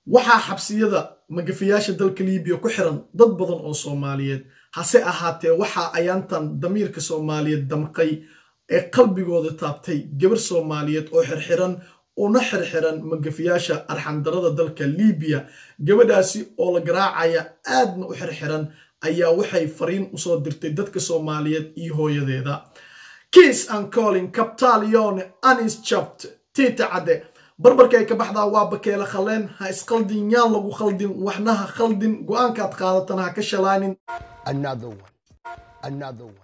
waxaa xabsiyada magafayaasha dalka Liibiya ku xiran dad badan oo Soomaaliyeed hase ahaatee waxa ayaantan damiirka Soomaaliyeed damqay ee qalbigooda taabtay gabar Soomaaliyeed oo xirxiran una xirxiran magafayaasha arxandarada dalka Liibiya gabadhaasi oo la garaacaya aadna u xirxiran ayaa waxay fariin u soo dirtay dadka Soomaaliyeed iyo hooyadeeda. Kiss and calling Capitalione Anis Chapt Tita Ade barbarkay ka baxdaa waa bakeela khaleen ha isqaldin yaan lagu khaldin waxna ha khaldin go'aankaad qaadatana ha ka shalaanin. another one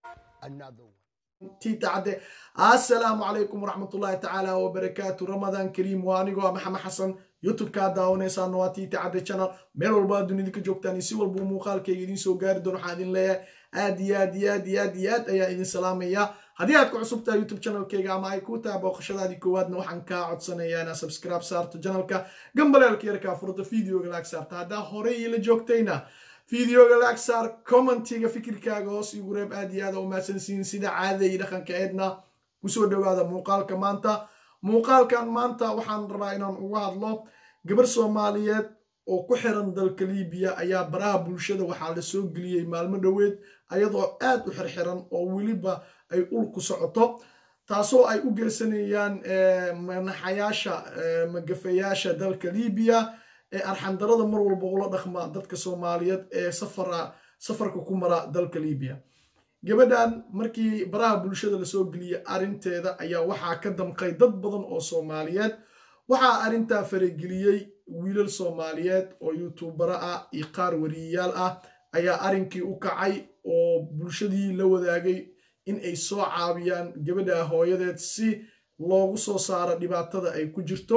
Tita Ade assalaamu calaykum waraxmatullaahi tacaala wabarakaatu. Ramadaan kariim waa anigoo Maxamed Xasan YouTube ka daawanaysan waa Tita Ade channel meel walba dunida ka joogtaan si walba muuqaalkayga idin soo gaari doono waxaan idin leeyahay aad ayaa idin salaamaya. haddii aad ku cusub tahay YouTube channelkayga ama ay ku tahay booqashadaadii koowaadna waxaan kaa codsanayaa inaad subscribe saarto channelka gambaleelka yarkaa furto videoga laag saarta haddaa horey ila joogtayna videoga laag saar commentiga fikirkaaga hoos igu reeb aad iyo aad u mahadsansiin sida caadada iyo dhaqanka eedna kusoo dhawaada muuqaalka maanta. muuqaalkan maanta waxaan rabaa inaan uga hadlo gabar Soomaaliyeed oo ku xiran dalka Liibiya ayaa baraha bulshada waxaa la soo geliyay maalmo dhaweed ayadoo aad u xirxiran oo weliba ay ul ku socoto taasoo ay u geysanayaan manaxayaasha magafayaasha dalka Liibiya ee arxandarada mar walba ula dhaqma dadka Soomaaliyeed ee safarka ku mara dalka Liibiya. gabadhan markii baraha bulshada la soo geliyay arinteeda ayaa waxaa ka damqay dad badan oo Soomaaliyeed. waxaa arintaa farageliyay wiilal Soomaaliyeed oo YouTubera ah iyo qaar wariyayaal ah ayaa arinkii u kacay oo bulshadii la wadaagay in ay soo caawiyaan gabadha hooyadeed si loogu soo saaro dhibaatada ay ku jirto.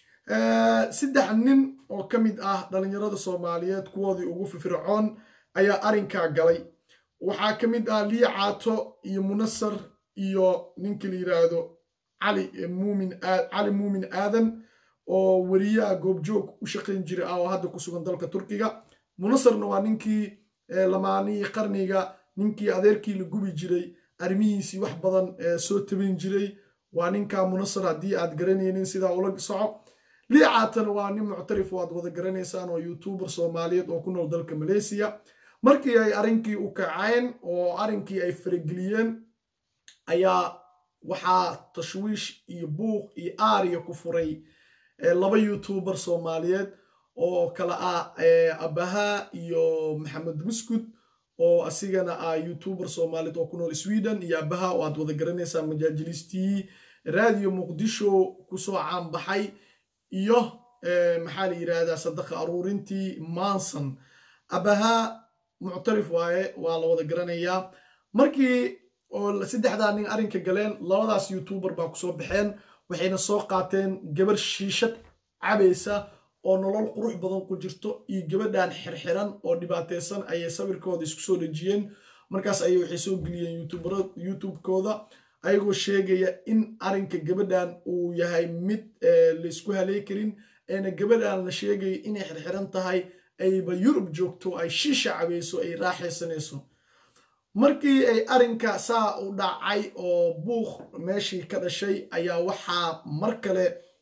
saddex nin oo ka mid ah dhalinyarada Soomaaliyeed kuwoodii ugu firfircoon ayaa arinkaa galay. waxaa ka mid ah Liya Caato iyo Munasar iyo ninka la yiraahdo cali muumin aadan oo wariyaha goobjoog u shaqayn jiray oo hadda ku sugan dalka Turkiga. Munasarna waa ninkii lamaanihii qarniga ninkii adeerkii la gubi jiray arrimihiisii wax badan soo tabin jiray waa ninka Munasar haddii aad garanaynin sidaa ula soco. Liya Caatana waa nin muctarif oo aad wada garanaysaan oo YouTuber Soomaaliyeed oo ku nool dalka Malaysia. markii ay arinkii u kaceen oo arinkii ay farageliyeen ayaa waxaa tashwiish iyo buuq iyo aariya ku furay laba YouTuber Soomaaliyeed oo kala ah Abaha iyo Maxamed Buskud oo asigana ah YouTuber Soomaaliyeed oo ku nool Sweden iyo Abaha oo aad wada garanaysaan majaajiliistii Radio Muqdisho ku soo caan baxay iyo maxaa la yiraahdaa sadaqa aruurintii Manson. Abaha muctarif waaye waa la wada garanayaa. markii oo saddexdaa nin arinka galeen labadaas YouTuber baa ku soo baxeen waxayna soo qaateen gabar shiishad cabaysa oo nolol qurux badan ku jirto iyo gabadhan xirxiran oo dhibaateysan ayay sawirkooda isku soo dhajiyeen. markaas ayay waxay soo geliyeen YouTube-kooda ayagoo sheegaya in arinka gabadhan uu yahay mid la isku halay karin eena gabadhan la sheegay inay xirxiran tahay ayba Yurub joogto ay shiisha cabayso ay raaxaysanayso. markii ay arinka saa u dhacay oo buuq meeshii ka dhashay ayaa waxaa mar kale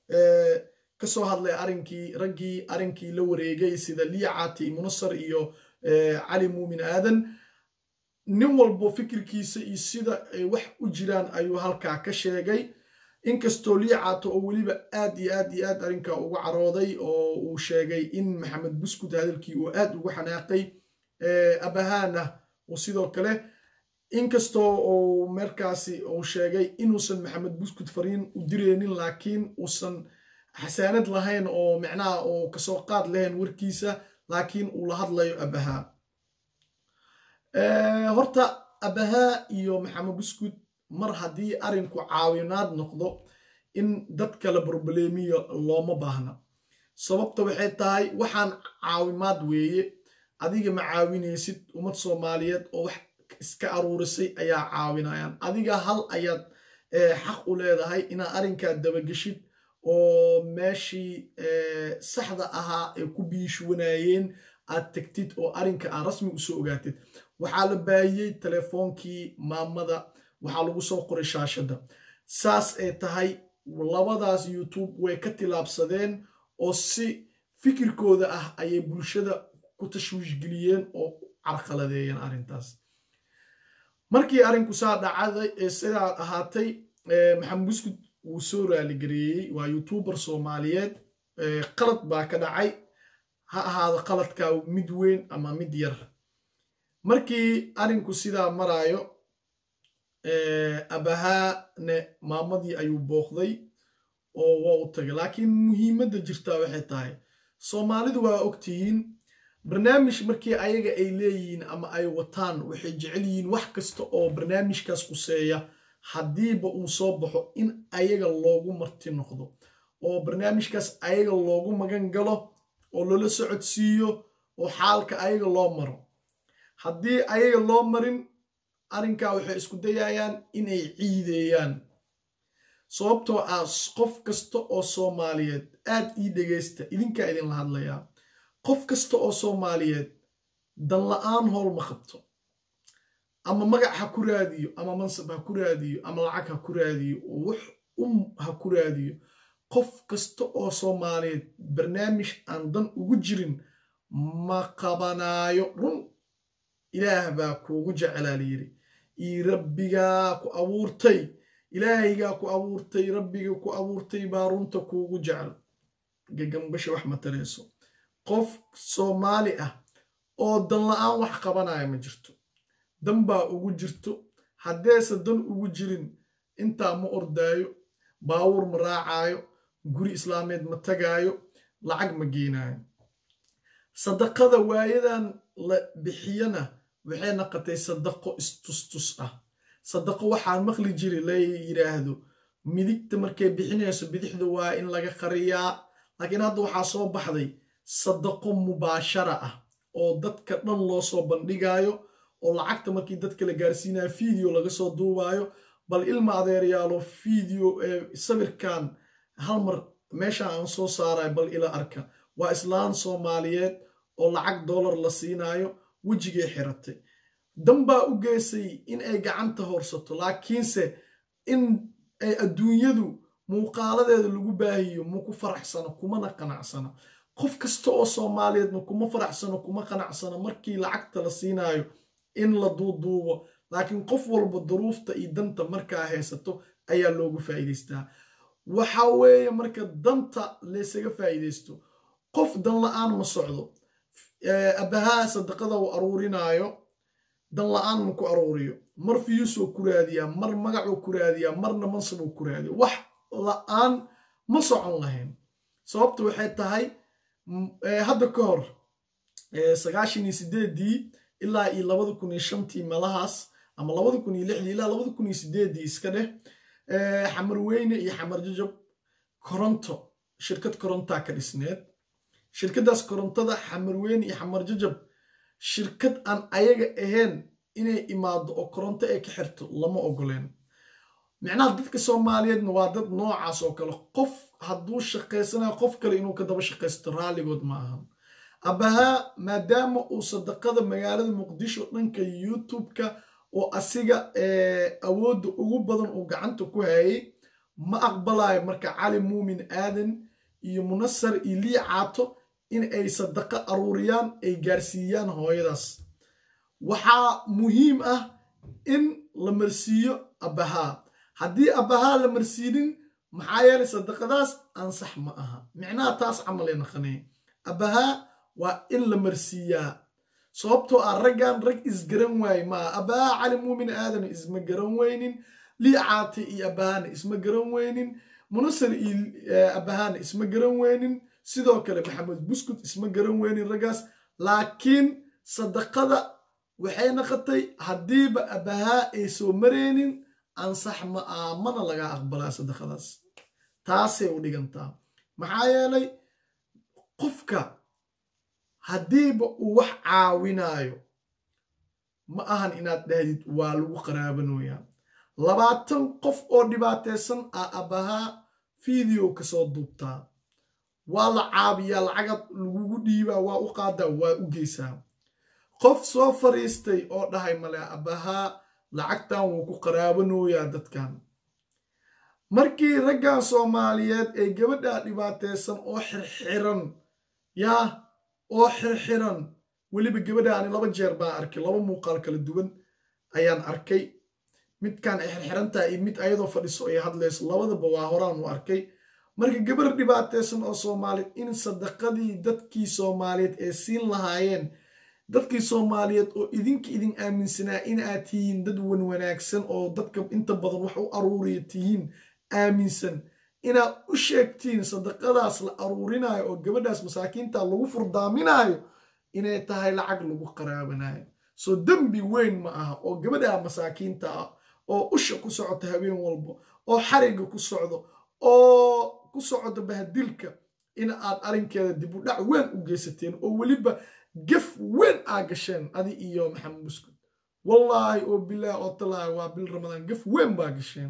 ka soo hadlay raggii arinkii la wareegay sida Liya Caati Munasar iyo cali muumin aadan. nin walbo fikirkiisa iyo sida ay wax u jiraan ayuu halkaa ka sheegay. inkastoo Liya Caato oo weliba aad iyo aad arinkaa uga carooday oo uu sheegay in Maxamed Buskud hadalkii uu aad ugu xanaaqay. Abahana oo sidoo kale inkastoo uu markaasi uu sheegay inuusan Maxamed Buskud fariin u direenin laakiin uusan xasaanad lahayn oo macnaha oo kasoo qaad lahayn warkiisa laakiin uu la hadlayo Abaha. horta Abaha iyo Maxamed Buskud mar haddii arinku caawinaad noqdo in dadka la problemiyo looma baahna. sababta waxay tahay waxaan caawimaad weeye adiga ma caawinaysid ummad Soomaaliyeed oo wax iska aruurisay ayaa caawinayaan. adiga hal ayaad xaq u leedahay inaad arinkaa dabageshid oo meeshii saxda ahaa ee ku biishwanayeen aad tagtid oo arinka aad rasmi u soo ogaatid. waxaa la baahiyey telefoonkii maamada waxaa lagu soo qoray shaashada. saas ay tahay labadaas YouTube way ka tilaabsadeen oo si fikirkooda ah ayay bulshada ku tashwiish geliyeen oo carqaladeeyeen arrintaas markii arrinku saa dhacday ee sidaa ahaatay maxamed buskud wuu soo raaligareeyey waa youtuber soomaaliyeed qalad baa ka dhacay ha ahaado qaladka mid weyn ama mid yar markii arrinku sidaa maraayo abahaane maamadii ayuu booqday oo waa u tagay laakiin muhiimadda jirtaa waxay tahay soomaalidu waa ogtihiin barnaamij markii ayaga ay leeyihiin ama ay wataan waxay jecel yihiin wax kasta oo barnaamijkaas quseeya haddiiba uu soo baxo in ayaga loogu marti noqdo oo barnaamijkaas ayaga loogu magan galo oo loola socodsiiyo oo xaalka ayaga loo maro haddii ayaga loo marin arrinkaa waxay isku dayayaan inay ciideeyaan sababtoo ah qof kasta oo soomaaliyeed aad ii dhegaysta idinkaa idinla hadlayaa qof kasta oo soomaaliyeed dan la-aan howl ma qabto ama magac ha ku raadiyo ama mansab ha ku raadiyo ama lacag ha ku raadiyo oo wax ha ku raadiyo qof kasta oo soomaaliyeed barnaamij aan dan ugu jirin ma qabanaayo run ilaah baa kuugu jecelaa layidhi ii rabbigaa ku abuurtay ilaahaygaa ku abuurtay rabbiga ku abuurtay baa runta kuugu jecel gagambasha wax ma tareyso qof soomaali ah oo dan la-aan wax qabanaya ma jirto dan baa ugu jirto haddeese dan ugu jirin intaa ma ordaayo baawur ma raacaayo guri islaameed ma tagaayo lacag ma geenaayo sadaqada waayadan la bixiyana waxay noqotay sadaqo istustus ah sadaqo waxaan maqli jiri la yiraahdo midigta markay bixinayso bidixda waa in laga qariyaa laakiin hadda waxaa soo baxday sadaqo mubaashara ah oo dadka dhan loo soo bandhigayo oo lacagta markii dadka la gaarsiinayo video laga soo duubayo bal ilma adeeryaalo video sawirkan hal mar meesha aan soo saaray bal ila arka waa islaan soomaaliyeed oo lacag dollar la siinayo wejigay xiratay dan baa u geysay in ay gacanta horsato laakiinse in ay adduunyadu muuqaaladeeda lagu baahiyo ma ku faraxsano kumana qanacsano qof kasta oo soomaaliyeedna kuma faraxsano kuma qanacsano markii lacagta la siinayo in la duuduubo laakiin qof walba duruufta iyo danta markaa haysato ayaa loogu faa'iidaystaa waxa weeye marka danta laysaga faa'iidaysto qof dan la-aan ma socdo abahaa sadaqada uu aruurinaayo dan la-aan ma ku aruuriyo mar fiyuusoo ku raadiyaa mar magacuu ku raadiyaa marna mansabuu ku raadiya wax la-aan ma socon lahayn sababta waxay tahay hadda ka hor 98 ilaa iyo 2005 meelahaas ama 2006 ilaa 2008 iska dheh xamarweyne iyo xamar jajab koronto shirkad korontaa ka dhisneed shirkadaas korontada xamarweyne iyo xamar jajab shirkad aan ayaga ahayn inay imaado oo koronto ay ka xirto lama ogoleen macnaha dadka soomaaliyeedna waa dad noocaas oo kale qof hadduu shaqaysanayo qof kale inuu ka daba shaqaysto raalligood ma ahan abahaa maadaama uu sadaqada magaalada muqdisho dhanka youtube-ka oo asiga awoodda ugu badan uu gacanta ku hayay ma aqbalayo marka cali muumin aadan iyo munasar iyo lii caato in ay sadaqa aruuriyaan ay gaarsiiyaan hooyadaas waxaa muhiim ah in la marsiiyo abahaa haddii abahaa la marsiinin maxaa yeelay sadaqadaas ansax ma aha micnaha taas camal ay naqaneen abahaa waa in la marsiiyaa sababtoo ah raggan rag isgaran waaye maa abahaa cali muumin aadan isma garan weynin lii caati iyo abahaana isma garan weynin munasar iyo abahaana isma garan weynin sidoo kale maxamed buskud isma garan weynin raggaas laakiin sadaqada waxay noqotay haddiiba abahaa ay soo mareynin ansax ma aamana laga aqbalaa sadaqadaas taasay u dhigantaa maxaa yeelay qofka haddiiba uu wax caawinayo ma ahan inaad dhahdid waa lagu qaraabanoyaa 20 qof oo dhibaataysan ah abahaa video ka soo duubtaa waa la caabiyaa lacagad lagugu dhiibaa waa u qaadaa waa u geysaa qof soo fariistay oo dhahay male abahaa lacagtan wuu ku qaraabanoyaa dadkan markii raggan soomaaliyeed ay gabadha dhibaataysan oo xirxiran yaa oo xirxiran weliba gabadhaani 2 jeer baa arkay 2 muuqaal kala duwan ayaan arkay midkaan ay xirxirantahay iyo mid ayadoo fadhiso ay hadlayso labadaba waa horaan u arkay marka gabar dhibaataysan oo Soomaaliyeed in sadaqadii dadkii Soomaaliyeed ee siin lahaayeen dadkii Soomaaliyeed oo idin aaminsanaa in aad tihiin dad wanaagsan oo dadka inta badan wax u aruuriya tihiin aaminsan inaad u sheegtiin sadaqadaas la aruurinayo oo gabadhaas masaakiinta lagu furdaaminayo inay tahay lacag lagu qaraabanayo soo dambi weyn ma aha oo gabadha masaakiinta ah oo usha ku socota habeen walba oo xariga ku socdo oo ku socdo bahdilka in aad arinkeeda dib u dhac weyn u geysateen oo waliba gaf weyn aa gasheen adi iyo Maxamed Buskud wallahi oo bilaa oo talaa waa bil Ramadaan gaf weyn baa gasheen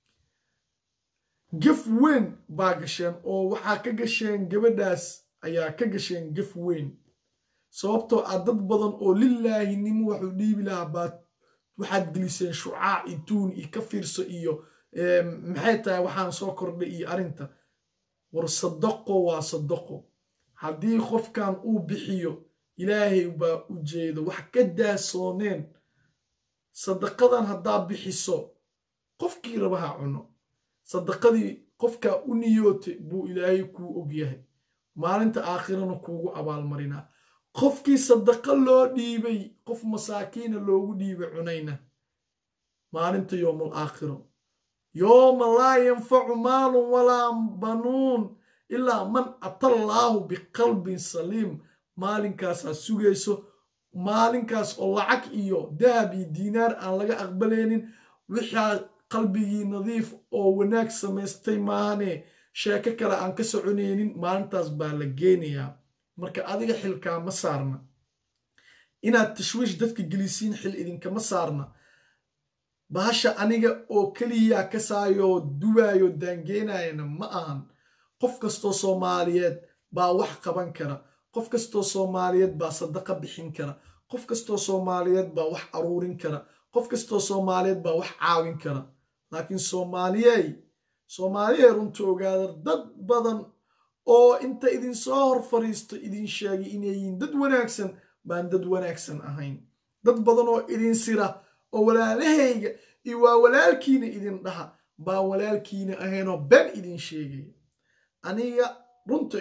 gaf weyn baa gasheen oo waxaa ka gasheen gabadhaas ayaa ka gasheen gaf weyn sababtoo ah dad badan oo lillaahi nimo wax u dhiibi lahaa baad waxaad geliseen shucaac iyo tuun iyo ka fiirso iyo maxay tahay waxaan soo kordhay iyo arinta war sadaqo waa sadaqo haddii qofkan uu bixiyo ilaahay baa u jeedo wax ka daasooneen sadaqadan haddaa bixiso qofkii rabaha cuno sadaqadii qofka u niyootay buu ilaahay kuu ogyahay maalinta aakhirana kuugu abaalmarinaa qofkii sadaqa loo dhiibay qof masaakiina loogu dhiibay cunayna maalinta yowmul aakhiro yowma laa yanfacu maalun walaa banuun ilaa man atallaahu biqalbin saliim maalinkaasaa sugayso maalinkaas oo lacag iyo dahab iyo diinaar aan laga aqbalaynin wixii qalbigii nadiif oo wanaag samaystay maahane sheeko kale aan ka soconaynin maalintaas baa la geenayaa marka adiga xilkaama saarna inaad tashwiish dadka gelisiin xil idinkama saarna bahasha aniga oo keliya ka saayo duwaayo daangeenayana ma ahan qof kastoo Soomaaliyeed baa wax qaban kara qof kastoo Soomaaliyeed baa sadaqa bixin kara qof kastoo Soomaaliyeed baa wax aruurin kara qof kastoo Soomaaliyeed baa wax caawin kara laakiin Soomaaliyeed runta ogaada dad badan oo inta idin soo hor fariisto idin sheegay inay yihiin dad wanaagsan baan dad wanaagsan ahayn dad badan oo idin sira oo walaalahayga iyo waa walaalkiina idin dhaha baa walaalkiina ahaynoo been idin sheegay aniga runta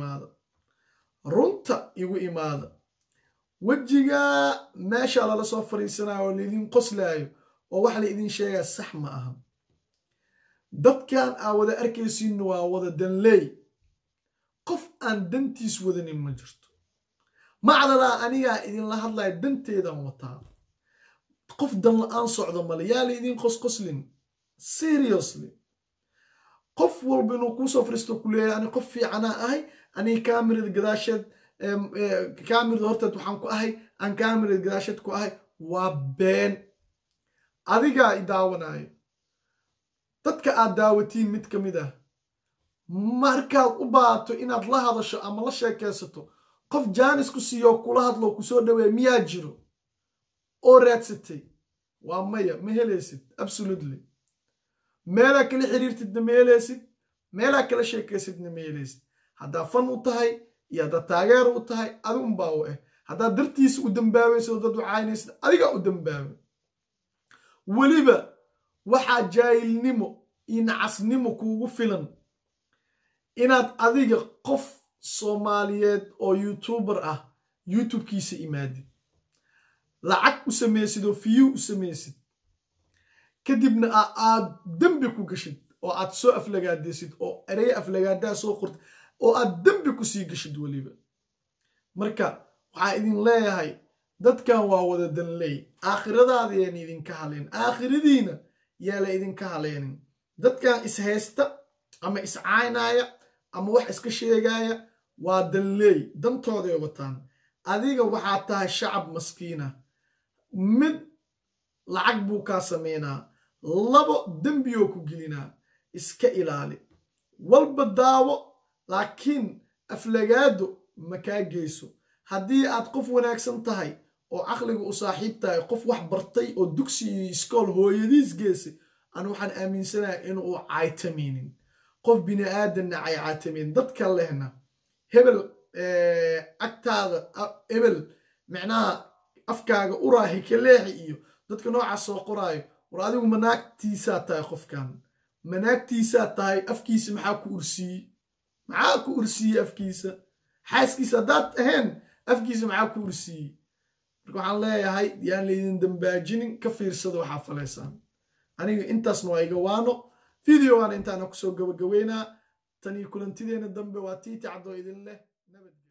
igu imaada wajiga meesha lala soo fariisanayo oo laydin qoslaayo oo wax la idin sheegaa sax ma aha dadkan aa wada arkaysiin waa wada danley qof aan dantiis wadanin ma jirto macdalaa anigaa idinla hadlaya danteedan wataa qof dan la-aan socdo male yaa la idin qosqoslin seriously qof walba inuu kuu soo fariisto ku leeyahay ani qof fiicanaa ahay aniga kaamirada gadaasheed kaamirada horteed waxaan ku ahay aan kaamirada gadaasheed ku ahay waa been adigaa i daawanayo dadka aad daawatiin mid ka mid ah markaad u baato inaad la hadasho ama la sheekaysato qof jaanis ku siiyo kula hadlo ku soo dhaweey miyaa jiro oo raadsatay waa maya ma helaysid absolutely meelaa kala xiriirtidna ma helaysid meelaa kala sheekaysidna ma helaysid haddaa fan u tahay iyo haddaa taageer u tahay adigun baa u haddaa dartiisa u dambaabayso dad u caynaysid adigaa u dambaabay weliba waxaa jaahilnimo iyo nacasnimo kuugu filan inaad adiga qof Soomaaliyeed oo YouTuber ah YouTubekiisa imaadid lacag u samaysid oo view u samaysid kadibna aad dambi ku gashid oo aad soo aflagaadaysid oo erey aflagaadaa soo qortid oo aad dambi ku sii gashid weliba marka waxaa idin leeyahay dadkan waa wada danley aakhiradaada yaan idinka haleen aakhiradiina yaa la idinka haleenin dadkan ishaysta ama iscaynaya ama wax iska sheegaya waa danley dantooday wataan adiga waxaa tahay shacab maskiina mid lacag buu kaa sameynaa labo dembiyoo ku gelinaa iska ilaali walba daawo laakiin aflagaado ma kaa geyso haddii aad qof wanaagsan tahay oo caqliga u saaxiib tahay qof wax bartay oo dugsi iyo iskool hooyadiis geysay aan waxaan aaminsanahay inuu caytaminin qof bini aadanna caytaminin dadka lehna hebel agtaada ebel micnaha afkaaga uraahi ka leexi iyo dadka noocaas soo qoraayo war adigu manaagtiisaa tahay qofkan manaagtiisaa tahay afkiisa maxaa ku ursiiyey afkiisa xaaskiisa haddaad ahayn afkiisa maxaa ku ursiiyey marka waxaan leeyahay yaan laydin dambaajinin ka fiirsada waxaa falaysaan aniga intaasna waa iga waano videogaana intaana kusoo gabagabeynaa tan iyo kulantideena dambe waa tiiti caddoo idin leh nabad